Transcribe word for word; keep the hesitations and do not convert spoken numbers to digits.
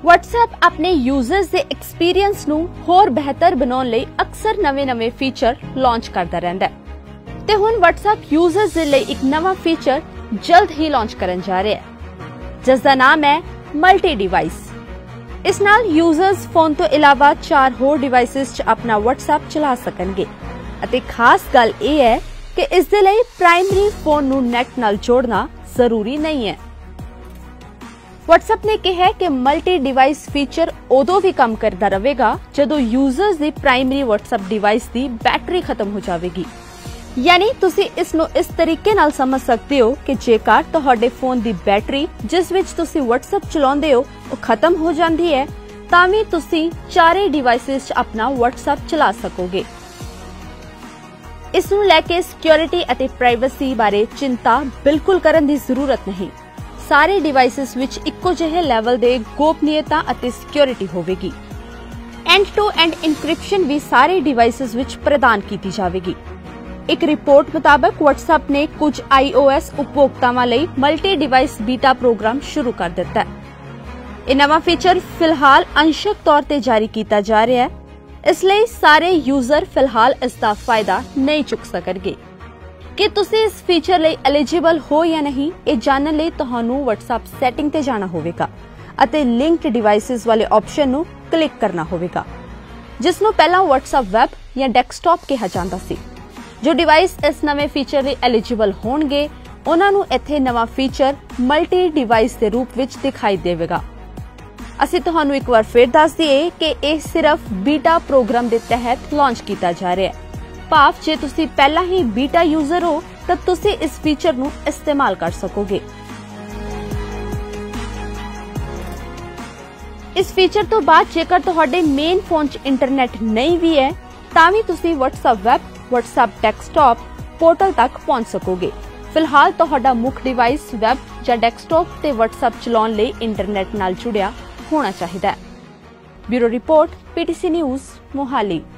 WhatsApp अपने users ਦੇ experience ਨੂੰ ਹੋਰ ਬਿਹਤਰ ਬਣਾਉਣ ਲਈ ਅਕਸਰ ਨਵੇਂ-ਨਵੇਂ ਫੀਚਰ ਲਾਂਚ ਕਰਦਾ ਰਹਿੰਦਾ ਹੈ ਤੇ ਹੁਣ WhatsApp ਯੂਜ਼ਰਸ ਦੇ ਲਈ ਇੱਕ ਨਵਾਂ ਫੀਚਰ ਜਲਦ ਹੀ ਲਾਂਚ ਕਰਨ ਜਾ ਰਿਹਾ ਹੈ ਜਿਸ ਦਾ ਨਾਮ ਹੈ ਮਲਟੀ ਡਿਵਾਈਸ। ਇਸ ਨਾਲ ਯੂਜ਼ਰਸ ਫੋਨ ਤੋਂ ਇਲਾਵਾ ਚਾਰ ਹੋਰ ਡਿਵਾਈਸਿਸ 'ਚ ਆਪਣਾ WhatsApp ਚਲਾ ਸਕਣਗੇ ਅਤੇ ਖਾਸ ਗੱਲ ਇਹ ਹੈ ਕਿ ਇਸ ਦੇ ਲਈ ਪ੍ਰਾਇਮਰੀ ਫੋਨ ਨੂੰ ਨੈਟ ਨਾਲ ਜੋੜਨਾ ਜ਼ਰੂਰੀ ਨਹੀਂ ਹੈ। WhatsApp ने कहा है कि मल्टी डिवाइस फीचर उदों भी काम करता रहेगा जदों यूजर्स दी प्राइमरी WhatsApp डिवाइस दी बैटरी खत्म हो जाएगी। यानी तुसी इस नो इस तरीके नाल समझ सकते हो कि जेकर तुहाडे फोन दी बैटरी जिस विच तुसी WhatsApp चलाउंदे हो वो खत्म हो जाती है तां वी तुसी चारे डिवाइसेस च अपना WhatsApp चला सकोगे। इस नूं लैके सिक्योरिटी अते प्राइवेसी बारे चिंता बिल्कुल करन दी जरूरत नहीं। सारे डिवाइसेस विच इक्को जिहे लेवल दे गोपनीयता अते सिक्योरिटी होवेगी। एंड टू एंड इनक्रिप्शन भी सारे डिवाइसेस विच प्रदान की जाएगी। एक रिपोर्ट मुताबिक WhatsApp ने कुछ iOS उपभोक्तावां लई मल्टी डिवाइस बीटा प्रोग्राम शुरू कर दिता है। यह नवा फीचर फिलहाल अंशक तौर ते जारी किया जा रहा है, इसलिए सारे यूजर फिलहाल इसका फायदा नहीं चुक सकणगे। कि तुसी इस फीचर ਲਈ एलिजिबल हो या नहीं ਇਹ ਜਾਣਨ ਲਈ ਤੁਹਾਨੂੰ WhatsApp ਸੈਟਿੰਗ ਤੇ ਜਾਣਾ ਹੋਵੇਗਾ ਅਤੇ ਲਿੰਕਡ ਡਿਵਾਈਸਿਸ ਵਾਲੇ ਆਪਸ਼ਨ ਨੂੰ ਕਲਿੱਕ ਕਰਨਾ ਹੋਵੇਗਾ ਜਿਸ ਨੂੰ ਪਹਿਲਾਂ WhatsApp ਵੈਬ ਜਾਂ ਡੈਸਕਟਾਪ ਕਿਹਾ ਜਾਂਦਾ ਸੀ। ਜੋ ਡਿਵਾਈਸ ਇਸ ਨਵੇਂ ਫੀਚਰ ਲਈ ਐਲਿਜੀਬਲ ਹੋਣਗੇ ਉਹਨਾਂ ਨੂੰ ਇੱਥੇ ਨਵਾਂ ਫੀਚਰ ਮਲਟੀ ਡਿਵਾਈਸ ਦੇ ਰੂਪ ਵਿੱਚ ਦਿਖਾਈ ਦੇਵੇਗਾ। ਅਸੀਂ ਤੁਹਾਨੂੰ ਇੱਕ ਵਾਰ ਫਿਰ ਦੱਸ ਦਈਏ ਕਿ ਇਹ ਸਿਰਫ ਬੀਟਾ ਪ੍ਰੋਗਰਾਮ ਦੇ ਤਹਿਤ ਲਾਂਚ ਕੀਤਾ ਜਾ ਰਿਹਾ ਹੈ। ਭਾਵ ਜੇ ਤੁਸੀਂ ਪਹਿਲਾਂ ਹੀ ਬੀਟਾ ਯੂਜ਼ਰ ਹੋ ਤਾਂ ਤੁਸੀਂ ਇਸ ਫੀਚਰ ਨੂੰ ਇਸਤੇਮਾਲ ਕਰ ਸਕੋਗੇ। ਇਸ ਫੀਚਰ ਤੋਂ ਬਾਅਦ ਜੇਕਰ ਤੁਹਾਡੇ ਮੇਨ ਫੋਨ 'ਚ ਇੰਟਰਨੈਟ ਨਹੀਂ ਵੀ ਹੈ ਤਾਂ ਵੀ ਤੁਸੀਂ WhatsApp web, WhatsApp desktop portal ਤੱਕ ਪਹੁੰਚ ਸਕੋਗੇ। ਫਿਲਹਾਲ ਤੁਹਾਡਾ ਮੁੱਖ ਡਿਵਾਈਸ ਵੈਬ ਜਾਂ ਡੈਸਕਟਾਪ ਤੇ WhatsApp ਚਲਾਉਣ ਲਈ ਇੰਟਰਨੈਟ ਨਾਲ ਜੁੜਿਆ ਹੋਣਾ ਚਾਹੀਦਾ ਹੈ। Bureau report, PTC news, Mohali.